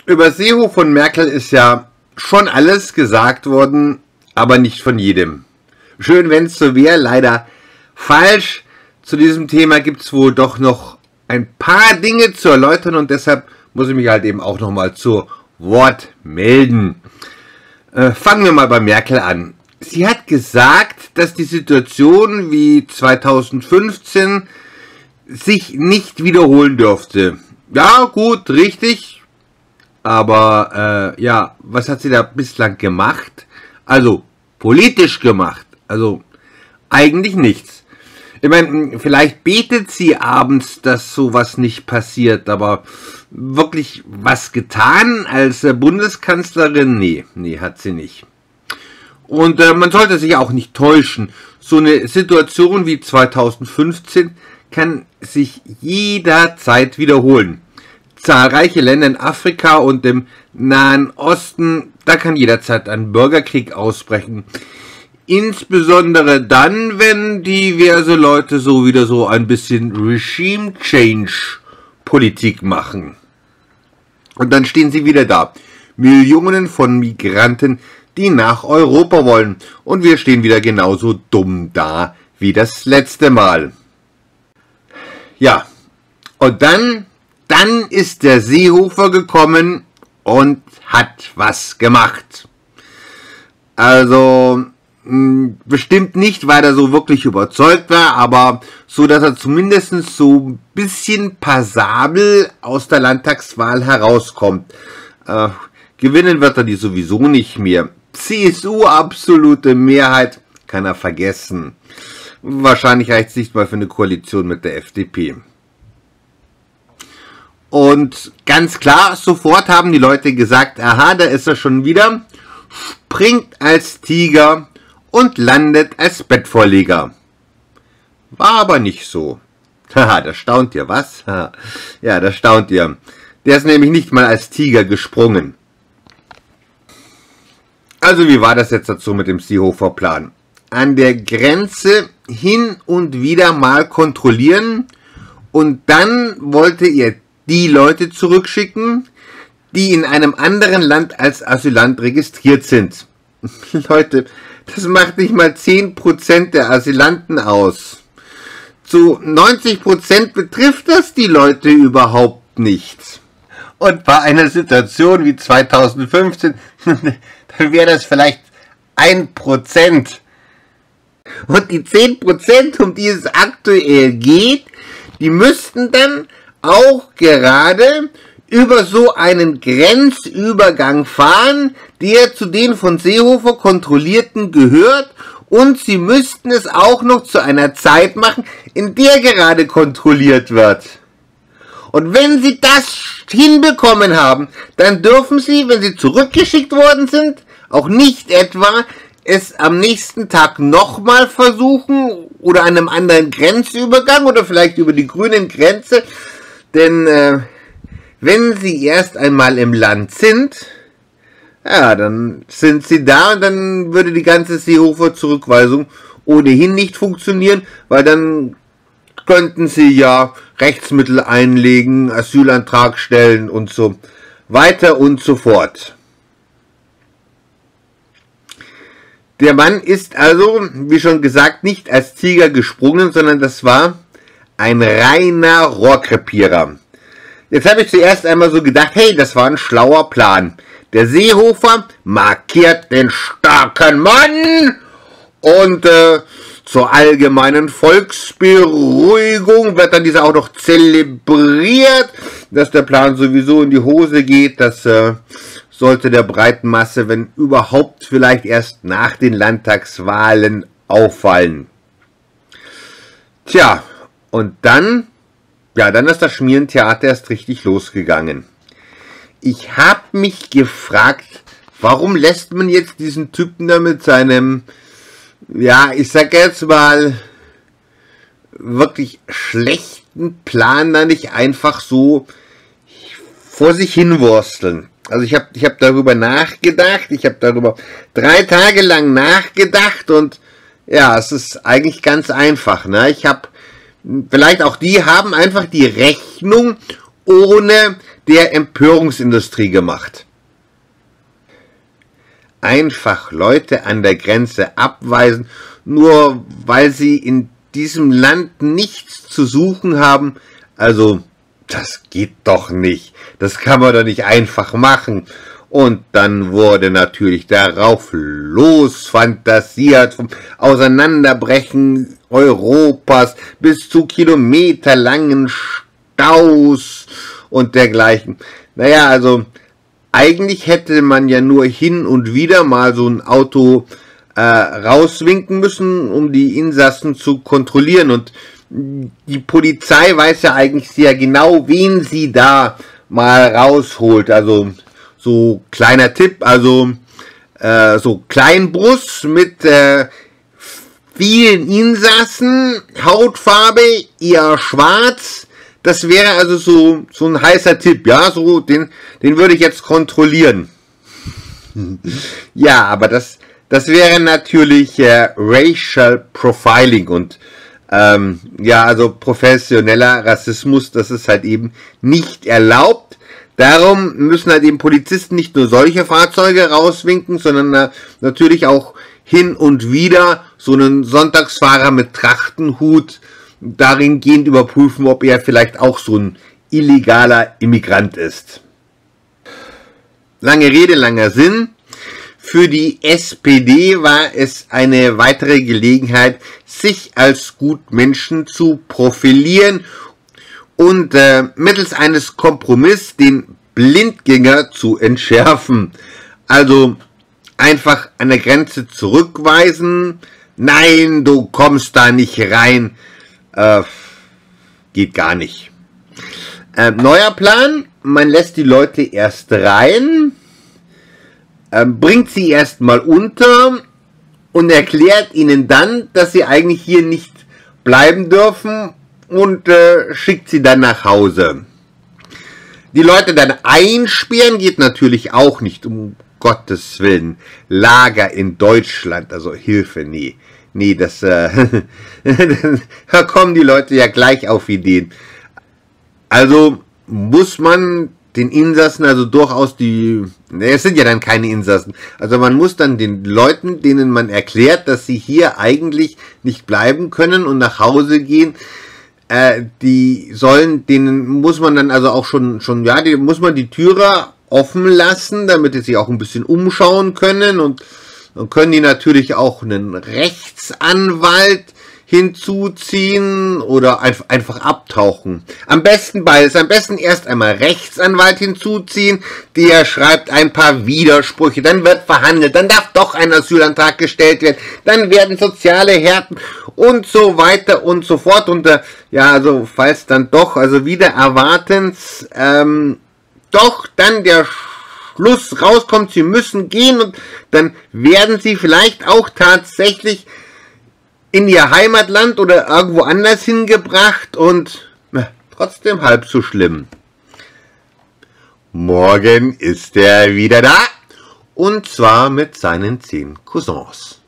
Über Seehofer und Merkel ist ja schon alles gesagt worden, aber nicht von jedem. Schön, wenn es so wäre, leider falsch. Zu diesem Thema gibt es wohl doch noch ein paar Dinge zu erläutern und deshalb muss ich mich halt eben auch nochmal zu Wort melden. Fangen wir mal bei Merkel an. Sie hat gesagt, dass die Situation wie 2015 sich nicht wiederholen dürfte. Ja, gut, richtig. Aber ja, was hat sie da bislang gemacht? Also politisch gemacht. Also eigentlich nichts. Ich meine, vielleicht betet sie abends, dass sowas nicht passiert, aber wirklich was getan als Bundeskanzlerin? Nee, hat sie nicht. Und man sollte sich auch nicht täuschen. So eine Situation wie 2015 kann sich jederzeit wiederholen. Zahlreiche Länder in Afrika und im Nahen Osten, da kann jederzeit ein Bürgerkrieg ausbrechen. Insbesondere dann, wenn diverse Leute so wieder so ein bisschen Regime-Change-Politik machen. Und dann stehen sie wieder da. Millionen von Migranten, die nach Europa wollen. Und wir stehen wieder genauso dumm da wie das letzte Mal. Ja, und dann ist der Seehofer gekommen und hat was gemacht. Also bestimmt nicht, weil er so wirklich überzeugt war, aber so, dass er zumindest so ein bisschen passabel aus der Landtagswahl herauskommt. Gewinnen wird er die sowieso nicht mehr. CSU absolute Mehrheit kann er vergessen. Wahrscheinlich reicht es nicht mal für eine Koalition mit der FDP. Und ganz klar, sofort haben die Leute gesagt, aha, da ist er schon wieder, springt als Tiger und landet als Bettvorleger. War aber nicht so. Haha, da staunt ihr, was? Ja, da staunt ihr. Der ist nämlich nicht mal als Tiger gesprungen. Also wie war das jetzt dazu mit dem Seehofer-Plan? An der Grenze hin und wieder mal kontrollieren und dann wollte ihr die Leute zurückschicken, die in einem anderen Land als Asylant registriert sind. Leute, das macht nicht mal 10% der Asylanten aus. Zu 90% betrifft das die Leute überhaupt nicht. Und bei einer Situation wie 2015, dann wäre das vielleicht 1%. Und die 10%, um die es aktuell geht, die müssten dann auch gerade über so einen Grenzübergang fahren, der zu den von Seehofer kontrollierten gehört, und sie müssten es auch noch zu einer Zeit machen, in der gerade kontrolliert wird. Und wenn sie das hinbekommen haben, dann dürfen sie, wenn sie zurückgeschickt worden sind, auch nicht etwa es am nächsten Tag nochmal versuchen oder an einem anderen Grenzübergang oder vielleicht über die grüne Grenze, denn wenn sie erst einmal im Land sind, ja, dann sind sie da und dann würde die ganze Seehofer-Zurückweisung ohnehin nicht funktionieren, weil dann könnten sie ja Rechtsmittel einlegen, Asylantrag stellen und so weiter und so fort. Der Mann ist also, wie schon gesagt, nicht als Tiger gesprungen, sondern das war ein reiner Rohrkrepierer. Jetzt habe ich zuerst einmal so gedacht, hey, das war ein schlauer Plan. Der Seehofer markiert den starken Mann und zur allgemeinen Volksberuhigung wird dann dieser auch noch zelebriert, dass der Plan sowieso in die Hose geht. Das sollte der breiten Masse, wenn überhaupt, vielleicht erst nach den Landtagswahlen auffallen. Tja, und dann, ja, dann ist das Schmierentheater erst richtig losgegangen. Ich habe mich gefragt, warum lässt man jetzt diesen Typen da mit seinem, ja, ich sag jetzt mal, wirklich schlechten Plan da nicht einfach so vor sich hinwursteln. Also ich hab darüber nachgedacht, ich habe darüber 3 Tage lang nachgedacht und ja, es ist eigentlich ganz einfach, ne? Vielleicht auch die haben einfach die Rechnung ohne der Empörungsindustrie gemacht. Einfach Leute an der Grenze abweisen, nur weil sie in diesem Land nichts zu suchen haben, also das geht doch nicht. Das kann man doch nicht einfach machen. Und dann wurde natürlich darauf losfantasiert, vom Auseinanderbrechen Europas bis zu kilometerlangen Staus und dergleichen. Naja, also eigentlich hätte man ja nur hin und wieder mal so ein Auto rauswinken müssen, um die Insassen zu kontrollieren. Und die Polizei weiß ja eigentlich sehr genau, wen sie da mal rausholt. Also so kleiner Tipp, also so Kleinbus mit vielen Insassen, Hautfarbe eher schwarz. Das wäre also so ein heißer Tipp, ja, so den würde ich jetzt kontrollieren. Ja, aber das wäre natürlich Racial Profiling und ja, also professioneller Rassismus, das ist halt eben nicht erlaubt. Darum müssen halt eben Polizisten nicht nur solche Fahrzeuge rauswinken, sondern natürlich auch hin und wieder so einen Sonntagsfahrer mit Trachtenhut darin gehend überprüfen, ob er vielleicht auch so ein illegaler Immigrant ist. Lange Rede, langer Sinn. Für die SPD war es eine weitere Gelegenheit, sich als Gutmenschen zu profilieren und mittels eines Kompromisses den Blindgänger zu entschärfen. Also einfach an der Grenze zurückweisen. Nein, du kommst da nicht rein. Geht gar nicht. Neuer Plan, man lässt die Leute erst rein, bringt sie erstmal unter und erklärt ihnen dann, dass sie eigentlich hier nicht bleiben dürfen und schickt sie dann nach Hause. Die Leute dann einsperren geht natürlich auch nicht, um Gottes Willen. Lager in Deutschland, also Hilfe, nee. Nee, das, da kommen die Leute ja gleich auf Ideen. Also muss man den Insassen also durchaus es sind ja dann keine Insassen, also man muss dann den Leuten, denen man erklärt, dass sie hier eigentlich nicht bleiben können und nach Hause gehen, denen muss man dann also auch schon, ja, die muss man die Türe offen lassen, damit sie sich auch ein bisschen umschauen können und dann können die natürlich auch einen Rechtsanwalt hinzuziehen oder einfach abtauchen. Am besten beides. Am besten erst einmal Rechtsanwalt hinzuziehen, der schreibt ein paar Widersprüche, dann wird verhandelt, dann darf doch ein Asylantrag gestellt werden, dann werden soziale Härten und so weiter und so fort. Und ja, also falls dann doch, also wieder erwartens, doch dann der Schluss rauskommt, sie müssen gehen und dann werden sie vielleicht auch tatsächlich in ihr Heimatland oder irgendwo anders hingebracht und trotzdem halb so schlimm. Morgen ist er wieder da und zwar mit seinen 10 Cousins.